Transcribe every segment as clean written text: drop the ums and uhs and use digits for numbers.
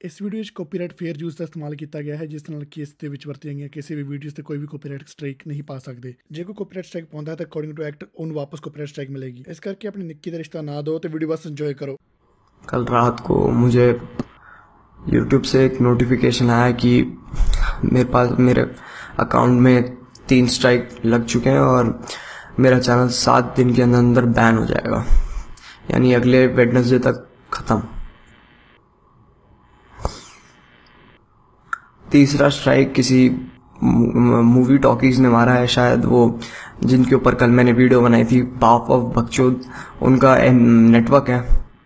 इस video copyright fair use का इस्तेमाल किया गया है, जिस नाल केस दे विच वरतियां गईयां किसी भी वीडियोस ते कोई भी कॉपीराइट स्ट्राइक नहीं पा सकते। जे कोई कॉपीराइट स्ट्राइक पाउंदा है तो अकॉर्डिंग टू एक्ट उन्हें वापस कॉपीराइट स्ट्राइक मिलेगी। इस करके अपनी निक्की दा रिश्ता ना दो तो वीडियो बस एंजॉय करो। कल रात को मुझे YouTube से एक नोटिफिकेशन आया कि मेरे अकाउंट में 3 स्ट्राइक लग चुके हैं और मेरा चैनल 7 दिन के अंदर बैन हो जाएगा, यानी अगले वेडनेसडे तक खत्म। तीसरा स्ट्राइक किसी मूवी टॉकीज ने मारा है, शायद वो जिनके ऊपर कल मैंने वीडियो बनाई थी, बाप ऑफ बकचोद, उनका नेटवर्क है।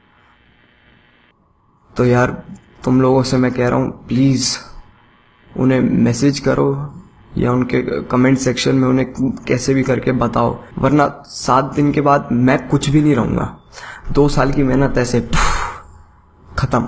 तो यार तुम लोगों से मैं कह रहा हूँ, प्लीज उन्हें मैसेज करो या उनके कमेंट सेक्शन में उन्हें कैसे भी करके बताओ, वरना 7 दिन के बाद मैं कुछ भी नहीं रहूंगा। 2 साल की मेहनत ऐसे खत्म।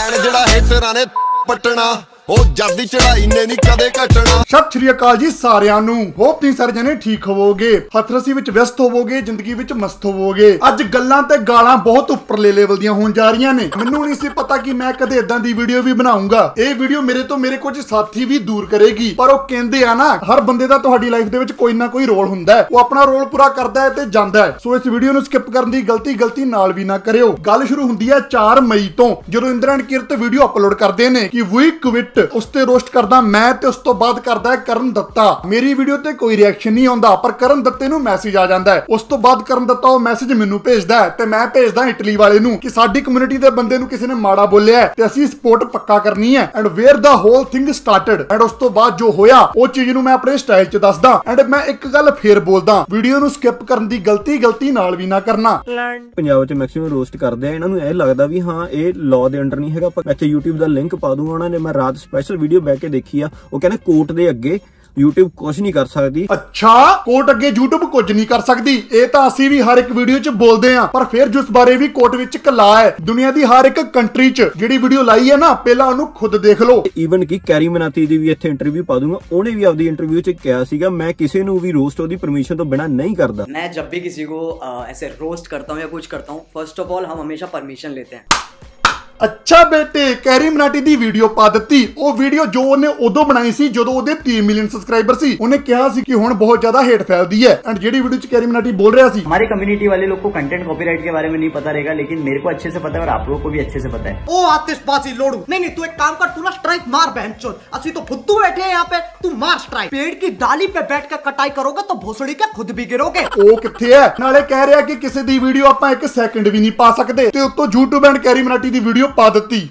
सत श्री अकाल जी सारिਆਂ ਨੂੰ। होप ਤੁਸੀਂ ਸਾਰੇ ਜਣੇ ਠੀਕ ਹੋਵੋਗੇ, ਹੱਥਰਸੀ ਵਿੱਚ ਵਿਅਸਤ ਹੋਵੋਗੇ, ਜ਼ਿੰਦਗੀ ਵਿੱਚ ਮਸਤ ਹੋਵੋਗੇ। ਅੱਜ ਗੱਲਾਂ ਤੇ ਗਾਲਾਂ ਬਹੁਤ ਉੱਪਰਲੇ ਲੈਵਲ ਦੀਆਂ ਹੋਣ ਜਾ ਰਹੀਆਂ ਨੇ। ਮੈਨੂੰ ਨਹੀਂ ਸੀ ਪਤਾ ਕਿ ਮੈਂ ਕਦੇ ਇਦਾਂ ਦੀ ਵੀਡੀਓ ਵੀ ਬਣਾਉਂਗਾ। ਇਹ ਵੀਡੀਓ ਮੇਰੇ ਕੁਝ ਸਾਥੀ ਵੀ ਦੂਰ ਕਰੇਗੀ, ਪਰ ਉਹ ਕਹਿੰਦੇ ਆ ਨਾ, ਹਰ ਬੰਦੇ ਦਾ ਤੁਹਾਡੀ ਲਾਈਫ ਦੇ ਵਿੱਚ ਕੋਈ ਨਾ ਕੋਈ ਰੋਲ ਹੁੰਦਾ ਹੈ। ਉਹ ਆਪਣਾ ਰੋਲ ਪੂਰਾ ਕਰਦਾ ਹੈ ਤੇ ਜਾਂਦਾ ਹੈ। ਸੋ ਇਸ ਵੀਡੀਓ ਨੂੰ ਸਕਿਪ ਕਰਨ ਦੀ ਗਲਤੀ ਨਾਲ ਵੀ ਨਾ ਕਰਿਓ। ਗੱਲ ਸ਼ੁਰੂ ਹੁੰਦੀ ਹੈ 4 ਮਈ ਤੋਂ, ਜਦੋਂ ਇੰਦਰਨ ਕਿਰਤ ਵੀਡੀਓ ਅਪਲੋਡ ਕਰਦੇ ਨੇ ਕਿ ਵੀ ਕੁਇਟ, ਉਸ ਤੇ ਰੋਸਟ ਕਰਦਾ ਮੈਂ ਤੇ ਉਸ ਤੋਂ ਬਾਅਦ ਕਰਦਾ ਹੈ ਕਰਨ ਦੱਤਾ। ਮੇਰੀ ਵੀਡੀਓ ਤੇ ਕੋਈ ਰਿਐਕਸ਼ਨ ਨਹੀਂ ਆਉਂਦਾ, ਪਰ ਕਰਨ ਦੱਤੇ ਨੂੰ ਮੈਸੇਜ ਆ ਜਾਂਦਾ ਹੈ। ਉਸ ਤੋਂ ਬਾਅਦ ਕਰਨ ਦੱਤਾ ਉਹ ਮੈਸੇਜ ਮੈਨੂੰ ਭੇਜਦਾ ਹੈ ਤੇ ਮੈਂ ਭੇਜਦਾ ਇਟਲੀ ਵਾਲੇ ਨੂੰ ਕਿ ਸਾਡੀ ਕਮਿਊਨਿਟੀ ਦੇ ਬੰਦੇ ਨੂੰ ਕਿਸੇ ਨੇ ਮਾੜਾ ਬੋਲਿਆ ਤੇ ਅਸੀਂ ਸਪੋਰਟ ਪੱਕਾ ਕਰਨੀ ਹੈ। And where the whole thing started. And ਉਸ ਤੋਂ ਬਾਅਦ ਜੋ ਹੋਇਆ ਉਹ ਚੀਜ਼ ਨੂੰ ਮੈਂ ਆਪਣੇ ਸਟਾਈਲ 'ਚ ਦੱਸਦਾ। ਐਂਡ ਮੈਂ ਇੱਕ ਗੱਲ ਫੇਰ ਬੋਲਦਾ, ਵੀਡੀਓ ਨੂੰ ਸਕਿਪ ਕਰਨ ਦੀ ਗਲਤੀ ਨਾਲ ਵੀ ਨਾ ਕਰਨਾ। ਪੰਜਾਬ 'ਚ ਮੈਕਸਿਮਮ ਰੋਸਟ ਕਰਦੇ ਆ, ਇਹਨਾਂ ਨੂੰ ਇਹ ਲੱਗਦਾ ਵੀ ਹਾਂ ਇਹ ਲਾਅ ਦੇ ਅੰਡਰ ਨਹੀਂ ਹੈਗਾ। ਪਰ ਇੱਥੇ YouTube ਦਾ ਲਿੰਕ ਪਾ ਦੂੰਗਾ ਉਹਨਾਂ ਨੇ। ਮੈਂ ਰਾਤ ਸਪੈਸ਼ਲ ਵੀਡੀਓ ਬਹਿ ਕੇ ਦੇਖੀ ਆ, ਉਹ ਕਹਿੰਦੇ ਕੋਰਟ ਦੇ ਅੱਗੇ YouTube ਕੁਝ ਨਹੀਂ ਕਰ ਸਕਦੀ। ਅੱਛਾ, ਕੋਰਟ ਅੱਗੇ YouTube ਕੁਝ ਨਹੀਂ ਕਰ ਸਕਦੀ। ਇਹ ਤਾਂ ਅਸੀਂ ਵੀ ਹਰ ਇੱਕ ਵੀਡੀਓ 'ਚ ਬੋਲਦੇ ਆ, ਪਰ ਫਿਰ ਜਿਸ ਬਾਰੇ ਵੀ ਕੋਰਟ ਵਿੱਚ ਕਲਾ ਹੈ। ਦੁਨੀਆ ਦੀ ਹਰ ਇੱਕ ਕੰਟਰੀ 'ਚ ਜਿਹੜੀ ਵੀਡੀਓ ਲਾਈ ਹੈ ਨਾ, ਪਹਿਲਾਂ ਉਹਨੂੰ ਖੁਦ ਦੇਖ ਲਓ। ਈਵਨ ਕਿ ਕੈਰੀ ਮਨਾਤੀ ਦੀ ਵੀ ਇੱਥੇ ਇੰਟਰਵਿਊ ਪਾ ਦੂੰਗਾ। ਉਹਨੇ ਵੀ ਆਪਦੀ ਇੰਟਰਵਿਊ 'ਚ ਕਿਹਾ ਸੀਗਾ ਮੈਂ ਕਿਸੇ ਨੂੰ ਵੀ ਰੋਸਟ ਉਹਦੀ परमिशन ਤੋਂ बिना नहीं करता। मैं जब भी किसी को ऐसे रोस्ट करता हूँ या कुछ करता हूँ, फर्स्ट ऑफ ऑल हम हमेशा परमिशन लेते हैं। ਅੱਛਾ ਬੇਟੇ, ਕੈਰੀ ਮਨਾਟੀ ਦੀ ਵੀਡੀਓ ਪਾ ਦਿੱਤੀ। ਉਹ ਵੀਡੀਓ ਜੋ ਉਹਨੇ ਉਦੋਂ ਬਣਾਈ ਸੀ ਜਦੋਂ ਉਹਦੇ 3 ਮਿਲੀਅਨ ਸਬਸਕ੍ਰਾਈਬਰ ਸੀ। ਉਹਨੇ ਕਿਹਾ ਸੀ कि ਹੁਣ बहुत ज्यादा हेट फैलती है। एंड जेडी वीडियो च कैरी मनाटी बोल रहा सी, हमारी कम्युनिटी वाले लोग को कंटेंट कॉपीराइट के बारे में नहीं पता रहेगा, लेकिन मेरे को अच्छे से पता है और आप लोगों को भी अच्छे से पता है। ओ आतिशबाजी लोड़ू, नहीं तू एक काम कर, तू ना स्ट्राइक मार बहनचोद। असली तो फुद्दू बैठे हैं यहाँ पे, तू मार स्ट्राइक। पेड़ की डाली पे बैठ कर कटाई करोगे तो भोसड़ी के खुद भी गिरोगे। ओ किथे है, नाले कह रहा कि किसी दी वीडियो ਆਪਾਂ 1 सेकंड भी नहीं पा सकते ते उत्तों YouTube एंड कैरी मनाटी दी वीडियो पा ਦਿੱਤੀ।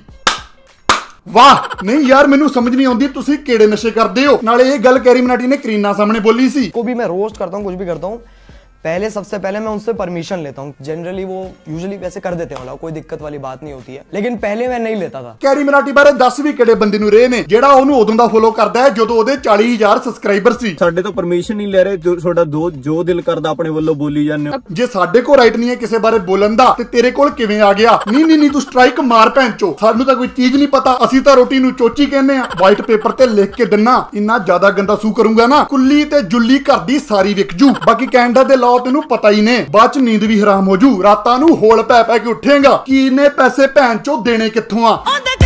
वाह, नहीं यार मैनू समझ नहीं आती तुसी केड़े नशे करते हो। नाले ये गल कैरी मनाटी ने करीना सामने बोली सी। को भी मैं रोस्ट करता हूँ, कुछ भी करता हूँ, पहले सबसे पहले मैं उनसे परमिशन लेता हूँ। जनरली वो यूजुअली वैसे कर देते हैं, कोई दिक्कत वाली बात नहीं होती है, लेकिन पहले मैं नहीं लेता था। कैरी मनाटी बारे 10 भी किहड़े बंदे नूं रहे ने जेड़ा ओनू उदों दा फॉलो करदा है जदों ओदे 40,000 सबसक्राइबर सी। ਸਾਡੇ ਤੋਂ ਪਰਮਿਸ਼ਨ ਨਹੀਂ ਲੈ ਰਹੇ, ਤੁਹਾਡਾ ਜੋ ਦਿਲ ਕਰਦਾ ਆਪਣੇ ਵੱਲੋਂ ਬੋਲੀ ਜਾਂਦੇ ਹੋ। ਜੇ ਸਾਡੇ ਕੋਲ ਰਾਈਟ ਨਹੀਂ ਹੈ ਕਿਸੇ ਬਾਰੇ ਬੋਲਣ ਦਾ ਤੇ ਤੇਰੇ ਕੋਲ ਕਿਵੇਂ ਆ ਗਿਆ? ਨਹੀਂ ਤੂੰ ਸਟ੍ਰਾਈਕ ਮਾਰ ਭੈਂਚੋ, ਸਾਨੂੰ ਤਾਂ ਕੋਈ ਚੀਜ਼ ਨਹੀਂ ਪਤਾ। ਅਸੀਂ ਤਾਂ ਰੋਟੀ ਨੂੰ ਚੋਚੀ ਕਹਿੰਦੇ ਆ। ਵਾਈਟ ਪੇਪਰ ਤੇ ਲਿਖ ਕੇ ਦਿੰਨਾ, ਇੰਨਾ ਜ਼ਿਆਦਾ ਗੰਦਾ ਸੂ ਕਰੂੰਗਾ ਨਾ, ਕੁੱਲੀ ਤੇ ਜੁੱਲੀ ਘਰ ਦੀ ਸਾਰੀ ਵਿਕ ਜੂ। ਬਾਕੀ ਕੈਨੇਡਾ ਦੇ ਲਾਅ ਤੈਨੂੰ ਪਤਾ ਹੀ ਨੇ, ਬਾਅਦ ਚ ਨੀਂਦ ਵੀ ਹਰਾਮ ਹੋ ਜੂ। ਰਾਤਾਂ ਨੂੰ ਹੋਲ ਪੈ ਕੇ ਉੱਠੇਗਾ ਕਿ ਇੰਨੇ ਪੈਸੇ ਭੈਣ ਚੋ ਦੇਣੇ ਕਿੱਥੋਂ ਆ।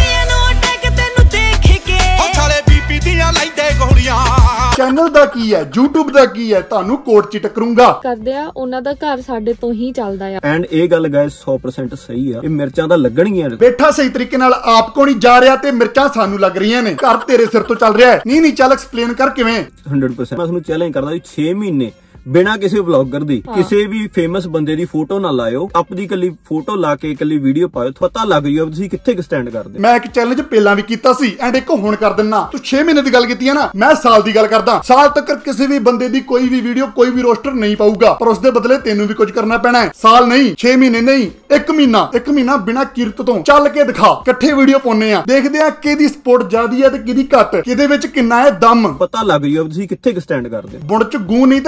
ਚੈਨਲ ਦਾ ਕੀ ਹੈ, YouTube ਦਾ ਕੀ ਹੈ, ਤੁਹਾਨੂੰ ਕੋਰਟ ਚ ਟਕਰੂੰਗਾ। ਕਰਦੇ ਆ ਉਹਨਾਂ ਦਾ ਘਰ ਸਾਡੇ ਤੋਂ ਹੀ ਚੱਲਦਾ ਆ। ਐਂਡ ਇਹ ਗੱਲ ਗਾਇਸ 100% ਸਹੀ ਆ। ਇਹ ਮਿਰਚਾਂ ਤਾਂ ਲੱਗਣਗੀਆਂ। ਬੈਠਾ ਸਹੀ ਤਰੀਕੇ ਨਾਲ ਆਪ ਕੋ ਨਹੀਂ ਜਾ ਰਿਹਾ ਤੇ ਮਿਰਚਾਂ ਸਾਨੂੰ ਲੱਗ ਰਹੀਆਂ ਨੇ। ਘਰ ਤੇਰੇ ਸਿਰ ਤੋਂ ਚੱਲ ਰਿਹਾ ਹੈ। ਨਹੀਂ ਚੱਲ ਐਕਸਪਲੇਨ ਕਰ ਕਿਵੇਂ। 100% ਮੈਂ ਤੁਹਾਨੂੰ ਚੈਲੰਜ ਕਰਦਾ ਵੀ 6 ਮਹੀਨੇ ਬਿਨਾ ਕਿਸੇ ਵਲੌਗਰ ਦੀ ਕਿਸੇ ਵੀ ਫੇਮਸ ਬੰਦੇ ਦੀ ਫੋਟੋ ਨਾ ਲਾਇਓ। ਆਪਦੀ ਕੱਲੀ ਫੋਟੋ ਲਾ ਕੇ ਕੱਲੀ ਵੀਡੀਓ ਪਾਇਓ, ਪਤਾ ਲੱਗ ਜਾਊ ਤੁਸੀਂ ਕਿੱਥੇ ਸਟੈਂਡ ਕਰਦੇ। ਮੈਂ ਇੱਕ ਚੈਲੰਜ ਪਹਿਲਾਂ ਵੀ ਕੀਤਾ ਸੀ ਐਂਡ ਇੱਕ ਹੁਣ ਕਰ ਦਿੰਨਾ। ਤੂੰ 6 ਮਹੀਨੇ ਦੀ ਗੱਲ ਕੀਤੀ ਹੈ ਨਾ, ਮੈਂ ਸਾਲ ਦੀ ਗੱਲ ਕਰਦਾ। ਸਾਲ ਤੱਕ ਕਿਸੇ ਵੀ ਬੰਦੇ ਦੀ ਕੋਈ ਵੀ ਵੀਡੀਓ ਕੋਈ ਵੀ ਰੋਸਟਰ ਨਹੀਂ ਪਾਊਗਾ, ਪਰ ਉਸ ਦੇ ਬਦਲੇ ਤੈਨੂੰ ਵੀ ਕੁਝ ਕਰਨਾ ਪੈਣਾ ਹੈ। ਸਾਲ ਨਹੀਂ, 6 ਮਹੀਨੇ ਨਹੀਂ, 1 ਮਹੀਨਾ ਬਿਨਾ ਕਿਰਤ ਤੋਂ ਚੱਲ ਕੇ ਦਿਖਾ। ਇਕੱਠੇ ਵੀਡੀਓ ਪਾਉਨੇ ਆ, ਦੇਖਦੇ ਆ ਕਿਹਦੀ ਸਪੋਰਟ ਜ਼ਿਆਦੀ ਹੈ ਤੇ ਕਿਹਦੀ ਘੱਟ, ਕਿਹਦੇ ਵਿੱਚ ਕਿੰਨਾ ਹੈ ਦਮ। ਪਤਾ ਲੱਗ ਜਾਊ ਤੁਸੀਂ ਕਿੱਥੇ ਸਟੈਂਡ ਕਰਦੇ। ਬੁਣ ਚ ਗੂੰ ਨਹੀਂ ਤੇ ਕਾਵਾਂ ਨੂੰ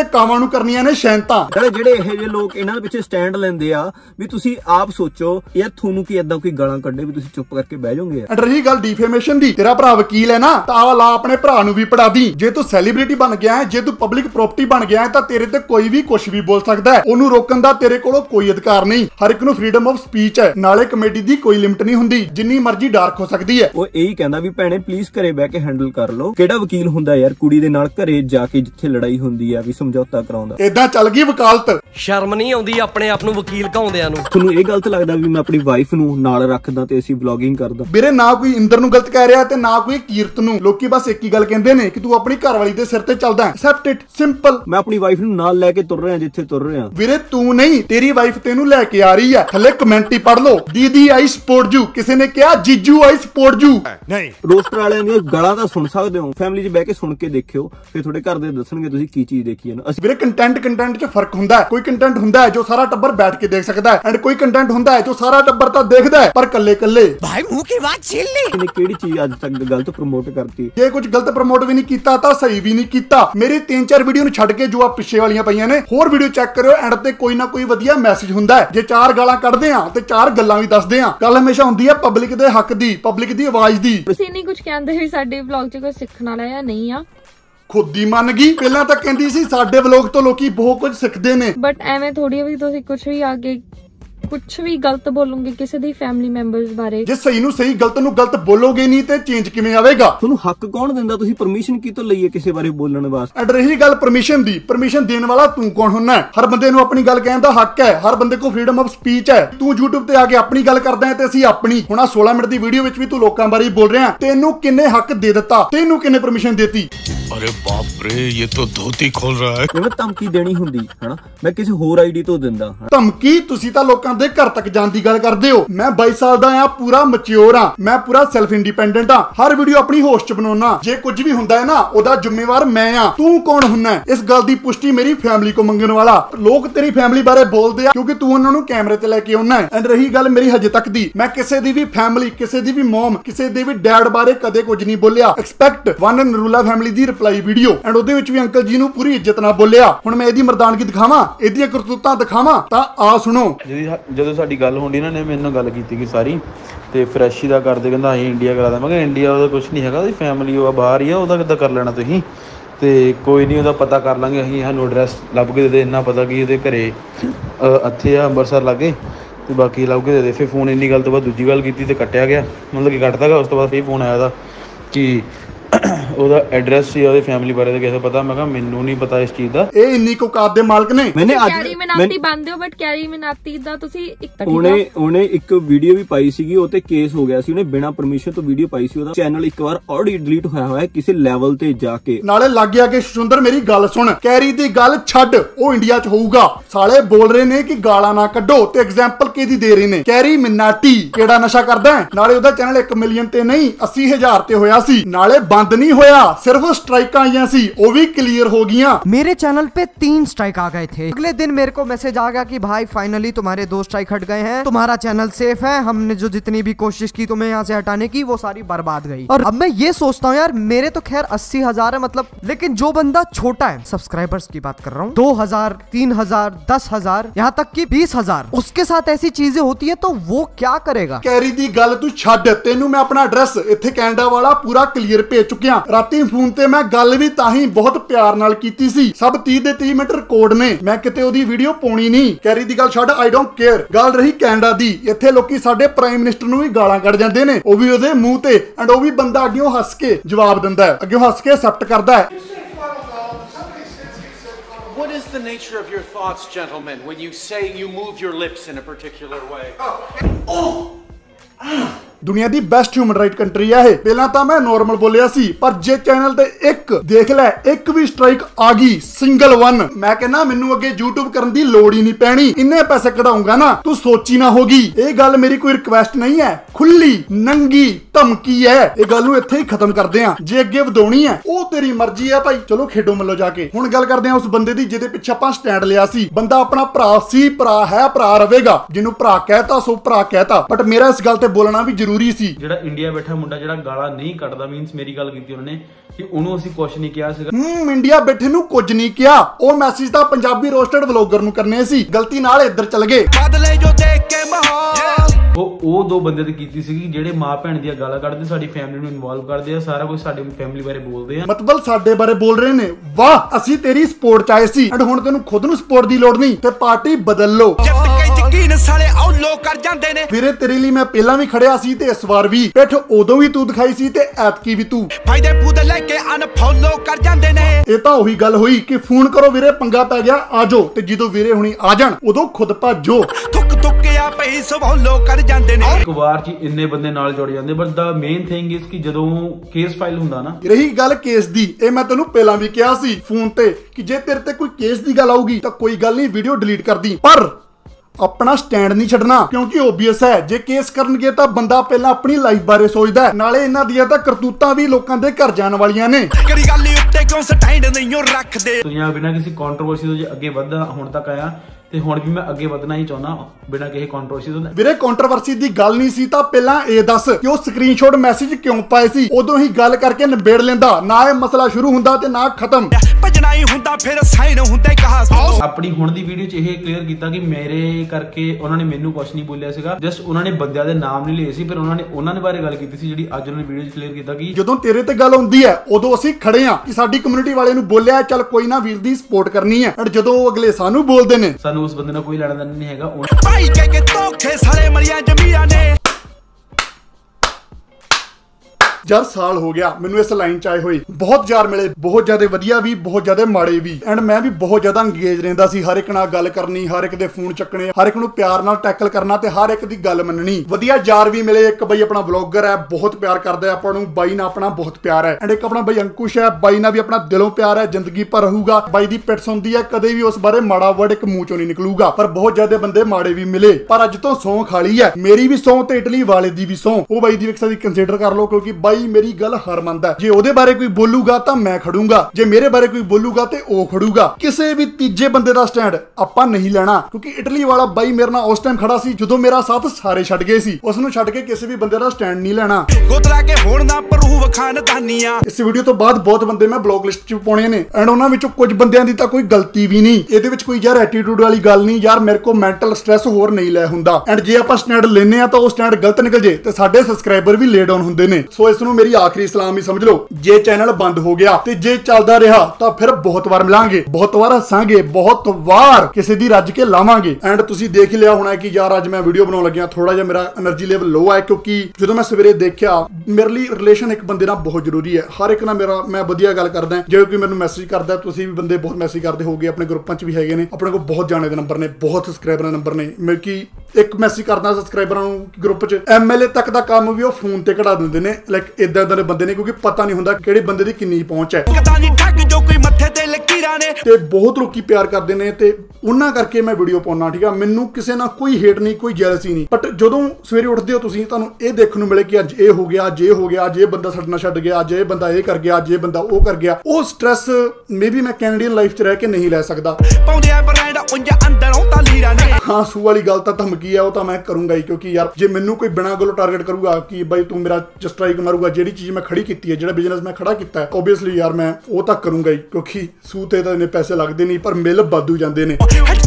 ਨੂੰ ਕਰਨੀਆਂ ਨੇ ਸ਼ੈਂਤਾਂ। ਜਿਹੜੇ ਇਹੋ ਜਿਹੇ ਲੋਕ ਇਹਨਾਂ ਦੇ ਪਿੱਛੇ ਸਟੈਂਡ ਲੈਂਦੇ ਆ ਵੀ ਤੁਸੀਂ ਆਪ ਸੋਚੋ ਯਾਰ ਤੁਹਾਨੂੰ ਕੀ ਏਦਾਂ ਕੋਈ ਗਾਲਾਂ ਕੱਢੇ ਵੀ ਤੁਸੀਂ ਚੁੱਪ ਕਰਕੇ ਬਹਿ ਜਾਓਗੇ ਯਾਰ। ਰਹੀ ਗੱਲ ਡਿਫੇਮੇਸ਼ਨ ਦੀ, ਤੇਰਾ ਭਰਾ ਵਕੀਲ ਹੈ ਨਾ ਤਾਂ ਆਹ ਲਾ ਆਪਣੇ ਭਰਾ ਨੂੰ ਵੀ ਪੜਾ ਦੀ। ਜੇ ਤੂੰ ਸੈਲੀਬ੍ਰਿਟੀ ਬਣ ਗਿਆ ਹੈ, ਜੇ ਤੂੰ ਪਬਲਿਕ ਪ੍ਰੋਪਰਟੀ ਬਣ ਗਿਆ ਹੈ ਤਾਂ ਤੇਰੇ ਤੇ ਕੋਈ ਵੀ ਕੁਝ ਵੀ ਬੋਲ ਸਕਦਾ ਹੈ। ਉਹਨੂੰ ਰੋਕਣ ਦਾ ਤੇਰੇ ਕੋਲੋਂ ਕੋਈ ਅਧਿਕਾਰ ਨਹੀਂ। ਹਰ ਇੱਕ ਨੂੰ ਫਰੀडम ਆਫ ਸਪੀਚ ਹੈ। ਨਾਲੇ ਕਮੇਡੀ ਦੀ ਕੋਈ ਲਿਮਟ ਨਹੀਂ ਹੁੰਦੀ, ਜਿੰਨੀ ਮਰਜ਼ੀ ਡਾਰਕ ਹੋ ਸਕਦੀ ਹੈ। ਉਹ ਇਹੀ ਕਹਿੰਦਾ ਵੀ ਭੈਣੇ ਪਲੀਜ਼ ਘਰੇ ਬਹਿ ਕੇ ਹੈਂਡਲ ਕਰ ਲਓ। ਕਿਹੜਾ ਵਕੀਲ ਹੁੰਦਾ ਯਾਰ ਕੁੜੀ ਦੇ ਨਾਲ ਘਰੇ ਜਾ ਕੇ ਜਿੱਥੇ ਲੜਾਈ ਹੁੰਦੀ ਆ ਵੀ ਸਮਝੌਤਾ ਕਰਾਉਂਦਾ। ਏਦਾਂ ਚੱਲ ਗਈ ਵਕਾਲਤ। ਸ਼ਰਮ ਨਹੀਂ ਆਉਂਦੀ ਆਪਣੇ ਆਪ ਨੂੰ ਵਕੀਲ ਕਹਾਉਂਦਿਆਂ ਨੂੰ। ਤੁਹਾਨੂੰ ਇਹ ਗਲਤ ਲੱਗਦਾ ਵੀ ਮੈਂ ਆਪਣੀ ਵਾਈਫ ਨੂੰ ਨਾਲ ਰੱਖਦਾ ਤੇ ਅਸੀਂ ਵਲੌਗਿੰਗ ਕਰਦਾ? ਵੀਰੇ ਨਾ ਕੋਈ ਇੰਦਰ ਨੂੰ ਗਲਤ ਕਹਿ ਰਿਹਾ ਤੇ ਨਾ ਕੋਈ ਕੀਰਤ ਨੂੰ। ਲੋਕੀ ਬਸ ਇੱਕ ਹੀ ਗੱਲ ਕਹਿੰਦੇ ਨੇ ਕਿ ਤੂੰ ਆਪਣੀ ਘਰਵਾਲੀ ਦੇ ਸਿਰ ਤੇ ਚੱਲਦਾ ਹੈ। Accept it, simple. ਮੈਂ ਆਪਣੀ ਵਾਈਫ ਨੂੰ ਨਾਲ ਲੈ ਕੇ ਤੁਰ ਰਿਹਾ ਜਿੱਥੇ ਤੁਰ ਰਿਹਾ। ਵੀਰੇ ਤੂੰ ਨਹੀਂ, ਤੇਰੀ ਵਾਈਫ ਤੈਨੂੰ ਲੈ ਕੇ ਆ ਰਹੀ ਹੈ। ਥੱਲੇ ਕਮੈਂਟ ਹੀ ਪੜ ਲਓ, ਦੀਦੀ ਆਈ ਸਪੋਰਟ ਯੂ, ਕਿਸੇ ਨੇ ਕਿਹਾ ਜੀਜੂ ਆਈ ਸਪੋਰਟ ਯੂ। ਨਹੀਂ, ਰੋਸਟਰ ਵਾਲਿਆਂ ਦੀਆਂ ਗਾਲਾਂ ਤਾਂ ਸੁਣ ਸਕਦੇ ਹੋ, ਫੈਮਿਲੀ 'ਚ ਬਹਿ ਕੇ ਸੁਣ ਕੇ ਦੇਖਿਓ, ਫਿਰ ਤੁਹਾਡੇ ਘਰ ਦੇ ਦੱਸਣਗੇ ਤੁਸੀਂ ਕੀ ਚੀਜ਼ ਦੇਖੀ ਹੈ ਨਾ। ਵੀਰੇ ਕੰਟੈਂਟ 'ਚ ਫਰਕ ਹੁੰਦਾ ਹੈ। ਕੋਈ ਕੰਟੈਂਟ ਹੁੰਦਾ ਹੈ ਜੋ ਸਾਰਾ ਟੱਬਰ ਬੈਠ ਕੇ ਦੇਖ ਸਕਦਾ ਹੈ, ਐਂਡ ਕੋਈ ਕੰਟੈਂਟ ਹੁੰਦਾ ਹੈ ਜੋ ਸਾਰਾ ਟੱਬਰ ਤਾਂ ਦੇਖਦਾ ਹੈ ਪਰ ਕੱਲੇ ਭਾਈ ਮੂੰਹ ਕੀ ਬਾਤ ਛੀਲ ਲੀ। ਇਹਨੇ ਕਿਹੜੀ ਚੀਜ਼ ਅੱਜ ਤੱਕ ਗਲਤ ਪ੍ਰਮੋਟ ਕਰਤੀ? ਜੇ ਕੁਝ ਗਲਤ ਪ੍ਰਮੋਟ ਵੀ ਨਹੀਂ ਕੀਤਾ ਤਾਂ ਸਹੀ ਵੀ ਨਹੀਂ ਕੀਤਾ। ਮੇਰੀ 3-4 ਵੀਡੀਓ ਨੂੰ ਛੱਡ ਕੇ ਜੋ ਆ ਪਿੱਛੇ ਵਾਲੀਆਂ ਪਈਆਂ ਨੇ, ਹੋਰ ਵੀਡੀਓ ਚੈੱਕ ਕਰਿਓ, ਐਂਡ ਤੇ ਕੋਈ ਨਾ ਕੋਈ ਵਧੀਆ ਮੈਸੇਜ ਹੁੰਦਾ ਹੈ। ਜੇ 4 ਗਾਲਾਂ ਕੱਢਦੇ ਆ ਤੇ 4 ਗੱਲਾਂ ਵੀ ਦੱਸਦੇ ਆ। ਗੱਲ ਹਮੇਸ਼ਾ ਹੁੰਦੀ ਹੈ ਪਬਲਿਕ ਦੇ ਹੱਕ ਦੀ, ਪਬਲਿਕ ਦੀ ਆਵਾਜ਼ ਦੀ। ਤੁਸੀਂ ਨਹੀਂ ਕੁਝ ਕਹਿੰਦੇ ਵੀ ਸਾਡੇ ਵਲੌਗ 'ਚ ਕੁਝ ਸਿੱਖਣ ਵਾਲਾ ਜਾਂ ਨਹੀਂ ਆ? ਖੁਦ ਹੀ ਮੰਨ ਗਈ। ਪਹਿਲਾਂ ਤਾਂ ਕਹਿੰਦੀ ਸੀ ਸਾਡੇ ਵਲੌਗ ਤੋਂ ਲੋਕੀ ਬਹੁਤ ਕੁਝ ਸਿੱਖਦੇ ਨੇ, ਬਟ ਐਵੇਂ ਥੋੜੀ ਵੀ ਤੁਸੀਂ ਕੁਝ ਵੀ ਆਗੇ ਕੁਝ ਵੀ ਗਲਤ ਬੋਲੋਗੇ ਕਿਸੇ ਦੀ ਫੈਮਿਲੀ ਮੈਂਬਰਸ ਬਾਰੇ। ਜੇ ਸਹੀ ਨੂੰ ਸਹੀ, ਗਲਤ ਨੂੰ ਗਲਤ ਬੋਲੋਗੇ ਨਹੀਂ ਤੇ ਚੇਂਜ ਕਿਵੇਂ ਆਵੇਗਾ? ਤੁਹਾਨੂੰ ਹੱਕ ਕੌਣ ਦਿੰਦਾ? ਤੁਸੀਂ ਪਰਮਿਸ਼ਨ ਕਿਤੋਂ ਲਈਏ ਕਿਸੇ ਬਾਰੇ ਬੋਲਣ ਵਾਸਤੇ? ਐਂਡ ਰਹੀ ਗੱਲ ਪਰਮਿਸ਼ਨ ਦੀ, ਪਰਮਿਸ਼ਨ ਦੇਣ ਵਾਲਾ ਤੂੰ ਕੌਣ ਹੁੰਨਾ? ਹਰ ਬੰਦੇ ਨੂੰ ਆਪਣੀ ਗੱਲ ਕਹਿਣ ਦਾ ਹੱਕ ਹੈ। ਹਰ ਬੰਦੇ ਕੋਲ ਫਰੀडम ਆਫ ਸਪੀਚ ਹੈ। ਤੂੰ YouTube ਤੇ ਆ ਕੇ ਆਪਣੀ ਗੱਲ ਕਰਦਾ ਹੈ ਤੇ ਅਸੀਂ ਆਪਣੀ। ਹੁਣ ਆ 16 ਮਿੰਟ ਦੀ ਵੀਡੀਓ ਵਿੱਚ ਵੀ ਤੂੰ ਲੋਕਾਂ ਬਾਰੇ ਬੋਲ ਰਿਹਾ। ਤੈਨੂੰ ਕਿੰਨੇ ਹੱਕ ਦੇ ਦਿੱਤਾ? ਤੈਨੂੰ ਕਿੰਨੇ ਪਰਮਿਸ਼ਨ ਦਿੱਤੀ? अरे बाप रे, ये तो धोती खोल रहा है। ਜਿਵੇਂ ਧਮਕੀ ਦੇਣੀ ਹੁੰਦੀ ਹਨਾ, ਮੈਂ ਕਿਸੇ ਹੋਰ ਆਈਡੀ ਤੋਂ ਦਿੰਦਾ। ਧਮਕੀ? ਤੁਸੀਂ ਤਾਂ ਲੋਕਾਂ ਦੇ ਘਰ ਤੱਕ ਜਾਣ ਦੀ ਗੱਲ ਕਰਦੇ ਹੋ। ਮੈਂ 22 ਸਾਲ ਦਾ ਆ, ਪੂਰਾ ਮੈਚੁਰ ਆ, ਮੈਂ ਪੂਰਾ ਸੈਲਫ ਇੰਡੀਪੈਂਡੈਂਟ ਆ। ਹਰ ਵੀਡੀਓ ਆਪਣੀ ਹੋਸਟ ਬਣਾਉਣਾ। ਜੇ ਕੁਝ ਵੀ ਹੁੰਦਾ ਹੈ ਨਾ ਉਹਦਾ ਜ਼ਿੰਮੇਵਾਰ ਮੈਂ ਆ। ਤੂੰ ਕੌਣ ਹੁੰਨਾ? ਇਸ ਗੱਲ ਦੀ ਪੁਸ਼ਟੀ ਮੇਰੀ ਫੈਮਿਲੀ ਕੋ ਮੰਗਣ ਵਾਲਾ। ਲੋਕ ਤੇਰੀ ਫੈਮਿਲੀ ਬਾਰੇ ਬੋਲਦੇ ਆ ਕਿਉਂਕਿ ਤੂੰ ਉਹਨਾਂ ਨੂੰ ਕੈਮਰੇ ਤੇ ਲੈ ਕੇ ਆਉਣਾ ਹੈ। ਐਂਡ ਰਹੀ ਗੱਲ ਮੇਰੀ ਹਜੇ ਤੱਕ ਦੀ, ਮੈਂ ਕਿਸੇ ਦੀ ਵੀ ਫੈਮਿਲੀ, ਕਿਸੇ ਦੀ ਵੀ ਮਮ, ਕਿਸੇ ਦੇ ਵੀ ਡੈਡ ਬਾਰੇ ਕਦੇ ਕੁਝ ਨਹੀਂ ਬੋਲਿਆ। ਐਕਸਪੈਕਟ ਵਨ ਨਰੂਲਾ ਫੈਮਿਲੀ ਦੀ ਰਿਪਲਾਈ ਵੀਡੀਓ, ਐਂਡ ਉਹਦੇ ਵਿੱਚ ਵੀ ਅੰਕਲ ਜੀ ਨੂੰ ਪੂਰੀ ਇੱਜ਼ਤ ਨਾਲ ਬੋਲਿਆ। ਹੁਣ ਮੈਂ ਇਹਦੀ ਮਰਦਾਨਗੀ ਦਿਖਾਵਾਂ, ਇਹਦੀਆਂ ਕਰਤੂਤਾਂ ਦਿਖਾਵਾਂ ਤਾਂ ਆ ਸੁਣੋ। ਜਦੋਂ ਸਾਡੀ ਗੱਲ ਹੋਣੀ ਨਾ, ਨੇ ਮੇਰੇ ਨਾਲ ਗੱਲ ਕੀਤੀ ਕਿ ਸਾਰੀ ਤੇ ਫਰੈਸ਼ੀ ਦਾ ਕਰਦੇ, ਕਹਿੰਦਾ ਅਸੀਂ ਇੰਡੀਆ ਕਰਾ ਦਾਂ। ਮੈਂ ਕਿਹਾ ਇੰਡੀਆ ਉਹਦਾ ਕੁਝ ਨਹੀਂ ਹੈਗਾ, ਉਹਦੀ ਫੈਮਿਲੀ ਉਹ ਬਾਹਰ ਹੀ ਆ, ਉਹਦਾ ਕਿੱਦਾਂ ਕਰ ਲੈਣਾ ਤੁਸੀਂ? ਤੇ ਕੋਈ ਨਹੀਂ, ਉਹਦਾ ਪਤਾ ਕਰ ਲਾਂਗੇ ਅਸੀਂ, ਸਾਨੂੰ ਐਡਰੈਸ ਲੱਭ ਕੇ ਦੇ ਦੇ। ਇੰਨਾ ਪਤਾ ਕਿ ਉਹਦੇ ਘਰੇ ਇੱਥੇ ਆ ਅੰਮ੍ਰਿਤਸਰ ਲਾਗੇ, ਤੇ ਬਾਕੀ ਲੱਭ ਕੇ ਦੇ ਦੇ। ਫਿਰ ਫੋਨ ਇੰਨੀ ਗੱਲ ਤੋਂ ਬਾਅਦ ਦੂਜੀ ਗੱਲ ਕੀਤੀ ਤੇ ਕੱਟਿਆ ਗਿਆ, ਮਤਲਬ ਕਿ ਕੱਟਦਾ ਗਿਆ। ਉਸ ਤੋਂ ਬਾਅਦ ਫਿਰ ਫੋਨ ਆਇਆ ਦਾ ਕਿ ਉਹਦਾ ਐਡਰੈਸ ਸੀ, ਉਹਦੇ ਫੈਮਿਲੀ ਬਾਰੇ ਤਾਂ ਕਿਸੇ ਪਤਾ। ਮੈਂ ਕਿਹਾ ਮੈਨੂੰ ਨਹੀਂ ਪਤਾ ਇਸ ਚੀਜ਼ ਦਾ। ਇਹ ਇੰਨੀ ਕੁ ਦੇ ਮਾਲਕ ਨੇ। ਕੈਰੀ ਮਿਨਾਤੀ ਬੰਦੇ ਹੋ, ਬਟ ਕੈਰੀ ਮਿਨਾਤੀ ਦਾ ਤੁਸੀਂ ਉਹਨੇ ਇੱਕ ਵੀਡੀਓ ਵੀ ਪਾਈ ਸੀਗੀ, ਉਹ ਤੇ ਕੇਸ ਹੋ ਗਿਆ ਸੀ। ਉਹਨੇ ਬਿਨਾਂ ਪਰਮਿਸ਼ਨ ਤੋਂ ਵੀਡੀਓ ਪਾਈ ਸੀ। ਉਹਦਾ ਚੈਨਲ ਇੱਕ ਵਾਰ ਆਲਰੇਡੀ ਡਿਲੀਟ ਹੋਇਆ ਹੋਇਆ ਕਿਸੇ ਲੈਵਲ ਤੇ ਜਾ ਕੇ। ਨਾਲੇ ਲੱਗ ਗਿਆ ਕਿ ਸੁੰਦਰ ਮੇਰੀ ਗੱਲ ਸੁਣ, ਕੈਰੀ ਦੀ ਗੱਲ ਛੱਡ, ਉਹ ਇੰਡੀਆ 'ਚ ਹੋਊਗਾ। ਸਾਲੇ ਬੋਲ ਰਹੇ ਨੇ ਕਿ ਗਾਲਾਂ ਨਾ ਕੱਢੋ ਤੇ ਐਗਜ਼ਾਮਪਲ ਕਿਹਦੀ ਦੇ ਰਹੇ ਨੇ? ਕੈਰੀ ਮਿਨਾਟੀ ਕਿਹੜਾ ਨਸ਼ਾ ਕਰਦਾ ਹੈ? ਨਾਲੇ ਉਹਦਾ ਚੈਨਲ 1 ਮਿਲੀਅਨ ਤੇ ਨਹੀਂ 80,000 ਤੇ ਹੋਇਆ ਸੀ। ਨਾਲੇ ਬੰਦ नहीं होया, सिर्फ स्ट्राइक आईयां सी, वो भी क्लियर हो गईयां। मेरे चैनल पे 3 स्ट्राइक आ गए थे। अगले दिन मेरे को मैसेज आ गया कि भाई फाइनली तुम्हारे 2 स्ट्राइक हट गए हैं, तुम्हारा चैनल सेफ है, हमने जो जितनी भी कोशिश की तुम्हें यहाँ से हटाने की वो सारी बर्बाद गई। और अब मैं ये सोचता हूँ यार, मेरे तो खैर 80,000 है मतलब, लेकिन जो बंदा छोटा है, सब्सक्राइबर्स की बात कर रहा हूँ, 2,000, 3,000, 10,000, यहाँ तक कि 20,000, उसके साथ ऐसी चीजें होती है तो वो क्या करेगा? कैरी दी गल तू छड्ड, तेनू मैं अपना एड्रेस इत्थे कैनेडा वाला पूरा क्लियर भेज चुकिया। राती फोन ते मैं गल भी ताही बहुत प्यार नाल कीती सी, सब 30 ਦੇ 30 ਮਿੰਟ ਰਿਕਾਰਡ ਨੇ, मैं किते ओदी वीडियो पाउणी नहीं। कैरी दी गल छड्ड, आई डोंट केयर। गल रही कैनेडा दी, इत्थे लोकी साडे प्राइम मिनिस्टर नू भी गालां कढ जांदे ने, ਉਹ ਵੀ ਉਹਦੇ ਮੂੰਹ ਤੇ, ਐਂਡ ਉਹ ਵੀ ਬੰਦਾ ਅੱਗਿਓਂ ਹੱਸ ਕੇ ਜਵਾਬ ਦਿੰਦਾ ਹੈ, ਅੱਗਿਓਂ ਹੱਸ ਕੇ ਐਕਸੈਪਟ ਕਰਦਾ ਹੈ। What is the nature of your thoughts, gentlemen, when you say you move your lips in a particular way? दुनिया दी बेस्ट ह्यूमन राइट कंट्री है। पहला तो मैं नॉर्मल बोलिया सी, पर जे चैनल ते एक देख ले, एक भी स्ट्राइक आ गई, सिंगल वन, मैं कहना मैनू अगे यूट्यूब करन दी लोड़ ही नहीं पैनी, इन्ने पैसे कढाऊंगा ना तू सोची ना होगी। ये गल मेरी कोई रिक्वेस्ट नहीं है, खुली नंगी धमकी है। ये गल नू इत्थे ही खत्म करदे हां, जे अगे वधाउणी है ओ तेरी मर्जी है भाई, चलो खेडो मल्लो जाके। हुण गल करदे हां उस बंदे दी जिहदे पिछे आपां स्टैंड लिया सी। बंदा अपना भरा सी, भरा है, भरा रवेगा, जिन्नू भरा कहता सो भरा कहता, बट मेरा इस गल ते बोलना भी जरूरी ਜ਼ਰੂਰੀ ਸੀ। ਜਿਹੜਾ ਇੰਡੀਆ ਬੈਠਾ ਮੁੰਡਾ ਜਿਹੜਾ ਗਾਲਾਂ ਨਹੀਂ ਕੱਢਦਾ, ਮੀਨਸ ਮੇਰੀ ਗੱਲ ਕੀਤੀ ਉਹਨਾਂ ਨੇ ਕਿ ਉਹਨੂੰ ਅਸੀਂ ਕੁਝ ਨਹੀਂ ਕਿਹਾ ਸੀਗਾ। ਇੰਡੀਆ ਬੈਠੇ ਨੂੰ ਕੁਝ ਨਹੀਂ ਕਿਹਾ, ਉਹ ਮੈਸੇਜ ਤਾਂ ਪੰਜਾਬੀ ਰੋਸਟਡ ਵਲੌਗਰ ਨੂੰ ਕਰਨੇ ਸੀ, ਗਲਤੀ ਨਾਲ ਇੱਧਰ ਚਲ ਗਏ। ਬਦਲੇ ਜੋ ਦੇਖ ਕੇ ਮਾਹੌਲ ਉਹ ਦੋ ਬੰਦੇ ਤੇ ਕੀਤੀ ਸੀਗੀ ਜਿਹੜੇ ਮਾਂ ਭੈਣ ਦੀਆਂ ਗਾਲਾਂ ਕੱਢਦੇ, ਸਾਡੀ ਫੈਮਿਲੀ ਨੂੰ ਇਨਵੋਲਵ ਕਰਦੇ ਆ, ਸਾਰਾ ਕੁਝ ਸਾਡੇ ਫੈਮਿਲੀ ਬਾਰੇ ਬੋਲਦੇ ਆ। ਮਤਲਬ ਸਾਡੇ ਬਾਰੇ ਬੋਲ ਰਹੇ ਨੇ। ਵਾਹ, ਅਸੀਂ ਤੇਰੀ ਸਪੋਰਟ ਚ ਆਏ ਸੀ ਐਂਡ ਹੁਣ ਤੈਨੂੰ ਖੁਦ ਨੂੰ ਸਪੋਰਟ ਦੀ ਲੋੜ ਨਹੀਂ ਤੇ ਪਾਰਟੀ ਬਦਲ ਲੋ। ਸਾਲੇ ਆਉਲੋ ਕਰ ਜਾਂਦੇ ਨੇ ਵੀਰੇ, ਤੇਰੇ ਲਈ ਮੈਂ ਪਹਿਲਾਂ ਵੀ ਖੜਿਆ ਸੀ ਤੇ ਇਸ ਵਾਰ ਵੀ। ਪਿੱਠ ਉਦੋਂ ਵੀ ਤੂੰ ਦਿਖਾਈ ਸੀ ਤੇ ਐਤਕੀ ਵੀ ਤੂੰ। ਫਾਇਦੇ ਫੂਦੇ ਲੈ ਕੇ ਅਨਫੋਲੋ ਕਰ ਜਾਂਦੇ ਨੇ। ਇਹ ਤਾਂ ਉਹੀ ਗੱਲ ਹੋਈ ਕਿ ਫੋਨ ਕਰੋ ਵੀਰੇ ਪੰਗਾ ਪੈ ਗਿਆ ਆਜੋ, ਤੇ ਜਦੋਂ ਵੀਰੇ ਹੁਣੀ ਆ ਜਾਣ ਉਦੋਂ ਖੁਦ ਭੱਜੋ। ਥੁੱਕ ਥੁੱਕਿਆ ਪਈ ਸਵਾਲੋ ਕਰ ਜਾਂਦੇ ਨੇ। ਇੱਕ ਵਾਰ ਚ ਇੰਨੇ ਬੰਦੇ ਨਾਲ ਜੁੜ ਜਾਂਦੇ, but the main thing is ਕਿ ਜਦੋਂ ਕੇਸ ਫਾਈਲ ਹੁੰਦਾ ਨਾ। ਰਹੀ ਗੱਲ ਕੇਸ ਦੀ, ਇਹ ਮੈਂ ਤੈਨੂੰ ਪਹਿਲਾਂ ਵੀ ਕਿਹਾ ਸੀ ਫੋਨ ਤੇ ਕਿ ਜੇ ਤੇਰੇ ਤੇ ਕੋਈ ਕੇਸ ਦੀ ਗੱਲ ਆਊਗੀ ਤਾਂ ਕੋਈ ਗੱਲ ਨਹੀਂ, ਵੀਡੀਓ ਡਿਲੀਟ ਕਰ ਦੀ, ਪਰ ਆਪਣਾ ਸਟੈਂਡ ਨਹੀਂ ਛੱਡਣਾ, ਕਿਉਂਕਿ ਓਬਵੀਅਸ ਹੈ ਜੇ ਕੇਸ ਕਰਨਗੇ ਤਾਂ ਬੰਦਾ ਪਹਿਲਾਂ ਆਪਣੀ ਲਾਈਫ ਬਾਰੇ ਸੋਚਦਾ। ਨਾਲੇ ਇਹਨਾਂ ਦੀਆਂ ਤਾਂ ਕਰਤੂਤਾਂ ਵੀ ਲੋਕਾਂ ਦੇ ਘਰ ਜਾਣ ਵਾਲੀਆਂ ਨੇ। ਕਿਹੜੀ ਗੱਲ ਉੱਤੇ ਕਿਉਂ ਸਟੈਂਡ ਨਹੀਂ ਰੱਖਦੇ। ਦੁਨੀਆ ਬਿਨਾਂ ਕਿਸੇ ਕੰਟਰੋਵਰਸੀ ਤੋਂ ਜੇ ਅੱਗੇ ਵਧਦਾ ਹੁਣ ਤੱਕ ਆਇਆ ਤੇ ਹੁਣ ਵੀ ਮੈਂ ਅੱਗੇ ਵਧਣਾ ਹੀ ਚਾਹੁੰਦਾ ਬਿਨਾਂ ਕਿਸੇ ਕੰਟਰੋਵਰਸੀ ਤੋਂ। ਵੀਰੇ ਕੰਟਰੋਵਰਸੀ ਦੀ ਗੱਲ ਨਹੀਂ ਸੀ ਤਾਂ ਪਹਿਲਾਂ ਇਹ ਦੱਸ ਕਿ ਉਹ ਸਕਰੀਨਸ਼ਾਟ ਮੈਸੇਜ ਕਿਉਂ ਪਾਏ ਸੀ, ਉਦੋਂ ਹੀ ਗੱਲ ਕਰਕੇ ਨਿਬੇੜ ਲੈਂਦਾ, ਨਾ ਇਹ ਮਸਲਾ ਸ਼ੁਰੂ ਹੁੰਦਾ ਤੇ ਨਾ ਖਤਮ। ਭਜਣਾ ਹੀ ਹੁੰਦਾ ਫਿਰ ਸਾਈਨ ਹੁੰਦੇ ਕਹਾ। ਆਪਣੀ ਹੁਣ ਦੀ ਵੀਡੀਓ 'ਚ ਇਹ ਕਲੀਅਰ ਕੀਤਾ ਕਿ ਮੇਰੇ ਕਰਕੇ ਉਹਨਾਂ ਨੇ ਮੈਨੂੰ ਕੁਝ ਨਹੀਂ ਬੋਲਿਆ ਸੀਗਾ, ਜਸਟ ਉਹਨਾਂ ਨੇ ਬੰਦਿਆਂ ਦੇ ਨਾਮ ਨਹੀਂ ਲਏ ਸੀ, ਫਿਰ ਉਹਨਾਂ ਨੇ ਬਾਰੇ ਗੱਲ ਕੀਤੀ ਸੀ ਜਿਹੜੀ ਅੱਜ ਉਹਨਾਂ ਨੇ ਵੀਡੀਓ 'ਚ ਕਲੀਅਰ ਕੀਤਾ ਕਿ ਜਦੋਂ ਤੇਰੇ ਤੇ ਗੱਲ ਹੁੰਦੀ ਹੈ ਉਦੋਂ ਅਸੀਂ ਖੜੇ ਆ ਕਿ ਸਾਡੀ ਕਮਿਊਨਿਟੀ ਵਾਲੇ ਨੂੰ ਬੋਲਿਆ ਚੱਲ ਕੋਈ ਨਾ ਵੀਰ ਦੀ ਸਪੋਰਟ ਕਰਨੀ ਹੈ, ਐਂਡ ਜਦੋਂ ਉਹ ਅਗਲੇ ਸਾਨੂੰ ਬੋਲਦੇ ਨੇ ਸਾਨੂੰ ਉਸ ਬੰਦੇ ਨਾਲ ਕੋਈ ਲੈਣਾ ਦੇਣਾ ਨਹੀਂ ਹੈਗਾ। ਭਾਈ ਕਹਿ ਕੇ ਧੋਖੇ ਸਾਰੇ ਮਰੀਆਂ ਜਮੀਆਂ ਨੇ। ਯਾਰ ਸਾਲ ਹੋ ਗਿਆ ਮੈਨੂੰ ਇਸ ਲਾਈਨ ਚ ਆਏ ਹੋਏ, ਬਹੁਤ ਯਾਰ ਮਿਲੇ, ਬਹੁਤ ਜ਼ਿਆਦਾ ਵਧੀਆ ਵੀ, ਬਹੁਤ ਜ਼ਿਆਦਾ ਮਾੜੇ ਵੀ, ਐਂਡ ਮੈਂ ਵੀ ਬਹੁਤ ਜ਼ਿਆਦਾ ਇੰਗੇਜ ਰਹਿੰਦਾ ਸੀ, ਹਰ ਇੱਕ ਨਾਲ ਗੱਲ ਕਰਨੀ, ਹਰ ਇੱਕ ਦੇ ਫੋਨ ਚੱਕਣੇ, ਹਰ ਇੱਕ ਨੂੰ ਪਿਆਰ ਨਾਲ ਟੈਕਲ ਕਰਨਾ ਤੇ ਹਰ ਇੱਕ ਦੀ ਗੱਲ ਮੰਨਣੀ। ਵਧੀਆ ਯਾਰ ਵੀ ਮਿਲੇ, ਇੱਕ ਬਈ ਆਪਣਾ ਵਲੌਗਰ ਹੈ, ਬਹੁਤ ਪਿਆਰ ਕਰਦਾ ਹੈ ਆਪਾਂ ਨੂੰ, ਬਾਈ ਨਾਲ ਆਪਣਾ ਬਹੁਤ ਪਿਆਰ ਹੈ, ਐਂਡ ਇੱਕ ਆਪਣਾ ਬਈ ਅੰਕੁਸ਼ ਹੈ, ਬਾਈ ਨਾਲ ਵੀ ਆਪਣਾ ਦਿਲੋਂ ਪਿਆਰ ਹੈ, ਜ਼ਿੰਦਗੀ ਭਰ ਰਹੂਗਾ। ਬਾਈ ਦੀ ਪਿੱਠ ਸੁਣਦੀ ਹੈ, ਕਦੇ ਵੀ ਉਸ ਬਾਰੇ ਮਾੜਾ ਵਰਡ ਇੱਕ ਮੂੰਹ ਚੋਂ ਨਹੀਂ ਨਿਕਲੂਗਾ, ਪਰ ਬਹੁਤ ਜ਼ਿਆਦਾ ਬੰਦੇ ਮਾੜੇ ਵੀ ਮਿਲੇ। ਪਰ ਅੱਜ ਤੋਂ ਸੌਂ ਖਾਲੀ ਹੈ, ਮੇਰੀ ਵੀ ਸੌਂ ਤੇ ਇਟਲੀ ਵਾਲੇ ਦੀ ਵੀ ਸੌਂ, ਉਹ ਬਾਈ ਦੀ ਇੱਕ ਸਾਡੀ ਕੰਸੀਡਰ ਕਰ ਲਓ, ਕਿਉਂਕਿ ਬਾਈ ਮੇਰੀ ਗੱਲ ਮੰਨਦਾ। ਜੇ ਉਹਦੇ ਬਾਰੇ ਕੋਈ ਬੋਲੂਗਾ ਤਾਂ ਮੈਂ ਖੜੂੰਗਾ, ਜੇ ਮੇਰੇ ਬਾਰੇ ਕੋਈ ਬੋਲੂਗਾ ਤੇ ਉਹ ਖੜੂਗਾ। ਕਿਸੇ ਵੀ ਤੀਜੇ ਬੰਦੇ ਦਾ ਸਟੈਂਡ ਆਪਾਂ ਨਹੀਂ ਲੈਣਾ, ਕਿਉਂਕਿ ਇਟਲੀ ਵਾਲਾ ਬਾਈ ਮੇਰੇ ਨਾਲ ਉਸ ਟਾਈਮ ਖੜਾ ਸੀ ਜਦੋਂ ਮੇਰਾ ਸਾਥ ਸਾਰੇ ਛੱਡ ਗਏ ਸੀ, ਉਸ ਨੂੰ ਛੱਡ ਕੇ ਕਿਸੇ ਵੀ ਬੰਦੇ ਦਾ ਸਟੈਂਡ ਨਹੀਂ ਲੈਣਾ। ਗੋਤਰਾ ਕੇ ਹੋਣ ਨਾ ਪ੍ਰੂਵ ਖਾਨਦਾਨੀਆਂ। ਇਸ ਵੀਡੀਓ ਤੋਂ ਬਾਅਦ ਬਹੁਤ ਬੰਦੇ ਮੈਂ ਬਲੌਕ ਲਿਸਟ 'ਚ ਪਾਉਣੇ ਨੇ, ਐਂਡ ਉਹਨਾਂ ਵਿੱਚੋਂ ਕੁਝ ਬੰਦਿਆਂ ਦੀ ਤਾਂ ਕੋਈ ਗਲਤੀ ਵੀ ਨਹੀਂ, ਇਹਦੇ ਵਿੱਚ ਕੋਈ ਯਾਰ ਐਟੀਟਿਊਡ ਵਾਲੀ ਗੱਲ ਨਹੀਂ ਯਾਰ, ਮੇਰੇ ਕੋਲ ਮੈਂਟਲ ਸਟ੍ਰੈਸ ਹੋਰ ਨਹੀਂ ਲੈ ਹੁੰਦਾ, ਐਂਡ ਜੇ ਆਪਾਂ ਸਟੈਂਡ ਲੈਨੇ ਆ ਤਾਂ ਉਹ ਸਟੈਂਡ ਗਲਤ ਨਿਕਲ ਜੇ ਤੇ ਸਾਡੇ ਸਬਸਕ੍ਰਾਈਬਰ ਵੀ ਲੇ ਡਾਊਨ ਹੁੰਦੇ ਨੇ। ਸੋ ਇਸ ਨੂੰ ਮੇਰੀ ਆਖਰੀ ਸਲਾਮ ਹੀ ਸਮਝ ਲਓ। ਜੇ ਚੈਨਲ ਬੰਦ ਹੋ ਗਿਆ ਤੇ ਜੇ ਚੱਲਦਾ ਰਿਹਾ ਤਾਂ ਫਿਰ ਬਹੁਤ ਵਾਰ ਮਿਲਾਂਗੇ, ਬਹੁਤ ਵਾਰ ਹੱਸਾਂਗੇ, ਬਹੁਤ ਵਾਰ ਕਿਸੇ ਦੀ ਰੱਜ ਕੇ ਲਾਵਾਂਗੇ। ਐਂਡ ਤੁਸੀਂ ਦੇਖ ਲਿਆ ਹੋਣਾ ਕਿ ਯਾਰ ਅੱਜ ਮੈਂ ਵੀਡੀਓ ਬਣਾਉਣ ਲੱਗਿਆ, ਥੋੜਾ ਜਿਹਾ ਮੇਰਾ એનર્ਜੀ ਲੈਵਲ ਲੋ ਹੈ, ਕਿਉਂਕਿ ਜਦੋਂ ਮੈਂ ਸਵੇਰੇ ਦੇਖਿਆ ਮੇਰੇ ਲਈ ਰਿਲੇਸ਼ਨ ਇੱਕ ਬੰਦੇ ਨਾਲ ਬਹੁਤ ਜ਼ਰੂਰੀ ਹੈ। ਹਰ ਇੱਕ ਨਾਲ ਮੈਂ ਵਧੀਆ ਗੱਲ ਕਰਦਾ, ਜੇ ਕੋਈ ਮੈਨੂੰ ਮੈਸੇਜ ਕਰਦਾ, ਤੁਸੀਂ ਵੀ ਬੰਦੇ ਬਹੁਤ ਮੈਸੇਜ ਕਰਦੇ ਹੋਗੇ, ਆਪਣੇ ਗਰੁੱਪਾਂ 'ਚ ਵੀ ਹੈਗੇ ਨੇ, ਆਪਣੇ ਕੋਲ ਬਹੁਤ ਜਾਣੇ ਦੇ ਨੰਬਰ ਨੇ, ਬਹੁਤ ਸਬਸਕ੍ਰਾਈਬਰ ਦੇ ਨੰਬਰ ਨੇ। ਮੈਂ ਕਿ ਇੱਕ ਮੈਸੇਜ ਕਰਦਾ ਸਬਸਕ੍ਰਾਈਬਰਾਂ ਨੂੰ ਗਰੁੱਪ 'ਚ, MLA ਤੱਕ ਦਾ ਕੰਮ ਵੀ ਉਹ ਫੋਨ ਤੇ ਕਢਾ ਦਿੰਦੇ ਨੇ, ਲਾਈਕ ਇਦਾਂ ਦੇ ਬੰਦੇ ਨੇ, ਕਿਉਂਕਿ ਪਤਾ ਨਹੀਂ ਹੁੰਦਾ ਕਿਹੜੇ ਬੰਦੇ ਦੀ ਕਿੰਨੀ ਪਹੁੰਚ ਹੈ, ਜੋ ਕੋਈ ਮੱਥੇ ਤੇ ਲਕੀਰਾਂ ਨੇ, ਤੇ ਬਹੁਤ ਲੋਕੀ ਪਿਆਰ ਕਰਦੇ ਨੇ ਤੇ ਉਹਨਾਂ ਕਰਕੇ ਮੈਂ ਵੀਡੀਓ ਪਾਉਣਾ। ਠੀਕ ਆ, ਮੈਨੂੰ ਕਿਸੇ ਨਾਲ ਕੋਈ ਹੇਟ ਨਹੀਂ, ਕੋਈ ਜੈਲਸੀ ਨਹੀਂ, ਬਟ ਜਦੋਂ ਸਵੇਰੇ ਉੱਠਦੇ ਹੋ ਤੁਸੀਂ ਤੁਹਾਨੂੰ ਇਹ ਦੇਖਣ ਨੂੰ ਮਿਲੇ ਕਿ ਅੱਜ ਇਹ ਹੋ ਗਿਆ, ਅੱਜ ਇਹ ਹੋ ਗਿਆ, ਅੱਜ ਇਹ ਬੰਦਾ ਸਾਡੇ ਨਾਲ ਛੱਡ ਗਿਆ, ਅੱਜ ਇਹ ਬੰਦਾ ਇਹ ਕਰ ਗਿਆ, ਅੱਜ ਇਹ ਬੰਦਾ ਉਹ ਕਰ ਗਿਆ, ਉਹ ਸਟ੍ਰੈਸ ਮੇਬੀ ਮੈਂ ਕੈਨੇਡੀਅਨ ਲਾਈਫ 'ਚ ਰਹਿ ਕੇ ਨਹੀਂ ਲੈ ਸਕਦਾ। ਹਾਂ, ਸੂ ਵਾਲੀ ਗੱਲ ਤਾਂ ਧਮਕੀ ਆ, ਉਹ ਤਾਂ ਮੈਂ ਕਰੂੰਗਾ ਹੀ, ਕਿਉਂਕਿ ਯਾਰ ਜੇ ਮੈਨੂੰ ਕੋਈ ਬਿਨਾਂ ਗੱਲੋਂ ਟਾਰਗੇਟ ਕਰੂਗਾ ਕਿ ਬਾਈ ਤੂੰ ਮੇਰਾ ਸਟ੍ਰਾਈਕ ਮਾਰੂਗਾ, ਜਿਹੜੀ ਚੀਜ਼ ਮੈਂ ਖੜੀ ਕੀਤੀ ਹੈ, ਜਿਹੜਾ ਬਿਜ਼ਨਸ ਮੈਂ ਖੜਾ ਕੀਤਾ ਹੈ, ਓਬਵੀਅਸਲੀ ਯਾਰ ਮੈਂ ਉਹ ਤਾਂ ਕਰੂੰਗਾ ਹੀ, ਕਿਉਂਕਿ ਸੂ ਤੇ ਤਾਂ ਇੰਨੇ ਪੈਸੇ ਲੱਗਦੇ ਨਹੀਂ, ਪਰ ਮਿਲ ਵਾਧੂ ਜਾਂਦੇ ਨੇ।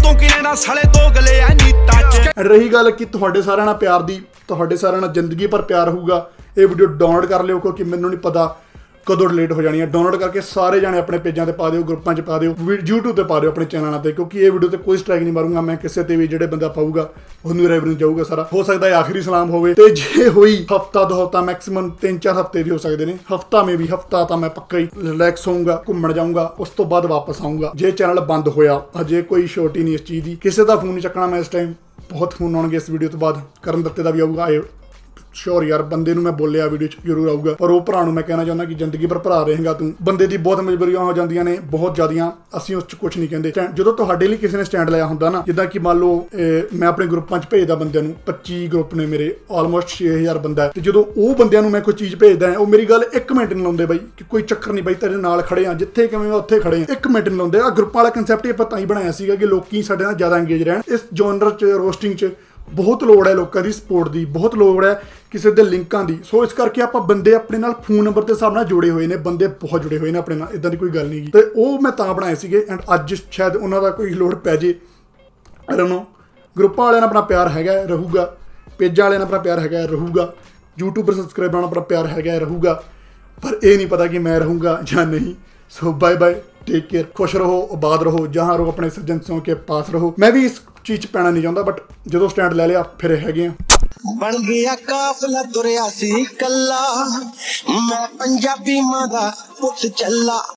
ਰਹੀ ਗੱਲ ਕਿ ਤੁਹਾਡੇ ਸਾਰਿਆਂ ਨਾਲ ਪਿਆਰ ਦੀ, ਤੁਹਾਡੇ ਸਾਰਿਆਂ ਨਾਲ ਜ਼ਿੰਦਗੀ ਪਰ ਪਿਆਰ ਹੋਊਗਾ, ਇਹ ਵੀਡੀਓ ਡਾਊਨਲੋਡ ਕਰ ਲਿਓ, ਕਿਉਂਕਿ ਮੈਨੂੰ ਨਹੀਂ ਪਤਾ ਕਦੋਂ ਡਿਲੀਟ ਹੋ ਜਾਣੀ ਹੈ। ਡਾਊਨਲੋਡ ਕਰਕੇ ਸਾਰੇ ਜਾਣੇ ਆਪਣੇ ਪੇਜਾਂ ਤੇ ਪਾ ਦਿਓ, ਗਰੁੱਪਾਂ 'ਚ ਪਾ ਦਿਓ, YouTube ਤੇ ਪਾ ਦਿਓ, ਆਪਣੇ ਚੈਨਲਾਂ ਤੇ, ਕਿਉਂਕਿ ਇਹ ਵੀਡੀਓ ਤੇ ਕੋਈ ਸਟ੍ਰਾਈਕ ਨਹੀਂ ਮਾਰੂੰਗਾ ਮੈਂ ਕਿਸੇ ਤੇ ਵੀ। ਜਿਹੜੇ ਬੰਦਾ ਪਾਊਗਾ ਉਹਨੂੰ ਰੈਵਨਿਊ ਜਾਊਗਾ ਸਾਰਾ। ਹੋ ਸਕਦਾ ਹੈ ਆਖਰੀ ਸਲਾਮ ਹੋਵੇ, ਤੇ ਜੇ ਹੋਈ ਹਫਤਾ 2 ਹਫਤਾ, ਮੈਕਸਿਮਮ 3-4 ਹਫਤੇ ਵੀ ਹੋ ਸਕਦੇ ਨੇ, ਹਫਤਾ ਮੇ ਵੀ ਹਫਤਾ ਤਾਂ ਮੈਂ ਪੱਕਾ ਹੀ ਰਿਲੈਕਸ ਹੋਊਂਗਾ, ਘੁੰਮਣ ਜਾਊਂਗਾ, ਉਸ ਤੋਂ ਬਾਅਦ ਵਾਪਸ ਆਊਂਗਾ। ਜੇ ਚੈਨਲ ਬੰਦ ਹੋਇਆ, ਅਜੇ ਕੋਈ ਸ਼ੋਰਟ ਹੀ ਨਹੀਂ ਇਸ ਚੀਜ਼ ਦੀ, ਕਿਸੇ ਦਾ ਫੋਨ ਨਹੀਂ ਚੱਕਣਾ ਮੈਂ ਇਸ ਟਾਈਮ, ਬਹੁਤ ਫੋਨ ਆਉਣਗੇ ਇਸ ਵੀਡੀਓ ਤੋਂ ਬਾਅਦ। ਕਰਨ ਦੱਤੇ ਦਾ ਵੀ ਆਊਗਾ, ਸ਼ੋਰ ਯਾਰ, ਬੰਦੇ ਨੂੰ ਮੈਂ ਬੋਲਿਆ ਵੀਡੀਓ 'ਚ ਜ਼ਰੂਰ ਆਊਗਾ, ਪਰ ਉਹ ਭਰਾ ਨੂੰ ਮੈਂ ਕਹਿਣਾ ਚਾਹੁੰਦਾ ਕਿ ਜ਼ਿੰਦਗੀ ਭਰ ਭਰਾ ਰਹੇਗਾ ਤੂੰ। ਬੰਦੇ ਦੀ ਬਹੁਤ ਮਜਬੂਰੀਆਂ ਹੋ ਜਾਂਦੀਆਂ ਨੇ, ਬਹੁਤ ਜ਼ਿਆਦੀਆਂ, ਅਸੀਂ ਉਸ 'ਚ ਕੁਝ ਨਹੀਂ ਕਹਿੰਦੇ। ਜਦੋਂ ਤੁਹਾਡੇ ਲਈ ਕਿਸੇ ਨੇ ਸਟੈਂਡ ਲਿਆ ਹੁੰਦਾ ਨਾ, ਜਿੱਦਾਂ ਕਿ ਮੰਨ ਲਓ ਮੈਂ ਆਪਣੇ ਗਰੁੱਪਾਂ 'ਚ ਭੇਜਦਾ ਬੰਦਿਆਂ ਨੂੰ, 25 ਗਰੁੱਪ ਨੇ ਮੇਰੇ, ਆਲਮੋਸਟ 6000 ਬੰਦਾ ਹੈ, ਤੇ ਜਦੋਂ ਉਹ ਬੰਦਿਆਂ ਨੂੰ ਮੈਂ ਕੋਈ ਚੀਜ਼ ਭੇਜਦਾ, ਉਹ ਮੇਰੀ ਗੱਲ 1 ਮਿੰਟ ਨਹੀਂ ਲਾਉਂਦੇ ਬਾਈ, ਕਿ ਕੋਈ ਚੱਕਰ ਨਹੀਂ ਬਾਈ, ਤੇਰੇ ਨਾਲ ਖੜੇ ਆ, ਜਿੱਥੇ ਕਿਵੇਂ ਉੱਥੇ ਖੜੇ ਆ, 1 ਮਿੰਟ ਨਹੀਂ ਲਾਉਂਦੇ। ਆ ਗਰੁੱਪ ਵਾਲਾ ਕਨਸੈਪਟ ਹੀ ਆਪਾਂ ਤਾਂ ਹੀ ਬਣਾਇਆ ਸੀਗਾ ਕਿ ਲੋਕੀ ਸਾਡੇ ਨਾਲ ਜ਼ਿਆਦਾ ਇੰਗੇਜ ਰਹਿਣ, ਇਸ ਜੋਨਰ 'ਚ, ਰੋਸਟਿੰਗ 'ਚ ਬਹੁਤ ਲੋੜ ਹੈ ਲੋਕਾਂ ਦੀ ਸਪੋਰਟ ਦੀ, ਬਹੁਤ ਲੋੜ ਹੈ ਕਿਸੇ ਦੇ ਲਿੰਕਾਂ ਦੀ। ਸੋ ਇਸ ਕਰਕੇ ਆਪਾਂ ਬੰਦੇ ਆਪਣੇ ਨਾਲ ਫੋਨ ਨੰਬਰ ਦੇ ਹਿਸਾਬ ਨਾਲ ਜੁੜੇ ਹੋਏ ਨੇ, ਬੰਦੇ ਬਹੁਤ ਜੁੜੇ ਹੋਏ ਨੇ ਆਪਣੇ ਨਾਲ, ਇਦਾਂ ਦੀ ਕੋਈ ਗੱਲ ਨਹੀਂ ਗੀ। ਤੇ ਉਹ ਮੈਂ ਤਾਂ ਬਣਾਏ ਸੀਗੇ ਐਂਡ ਅੱਜ ਸ਼ਾਇਦ ਉਹਨਾਂ ਦਾ ਕੋਈ ਲੋੜ ਪੈ ਜੇ। I don't know. ਗਰੁੱਪਾਂ ਵਾਲਿਆਂ ਨਾਲ ਆਪਣਾ ਪਿਆਰ ਹੈਗਾ ਰਹੂਗਾ, ਪੇਜਾਂ ਵਾਲਿਆਂ ਨਾਲ ਆਪਣਾ ਪਿਆਰ ਹੈਗਾ ਰਹੂਗਾ, यूट्यूबर सब्सक्राइबर अपना प्यार है रहूगा, पर यह नहीं पता कि मैं रहूँगा या नहीं। So bye bye, take care, खुश रहो, आबाद रहो, जहाँ रहो अपने सज्जनों के पास रहो। मैं भी इस चीज़ पैना नहीं चाहता, बट जो स्टैंड ले लिया फिर है बन गया काफिला तुरया सी कल्ला, मैं पंजाबी मां दा पुत चला।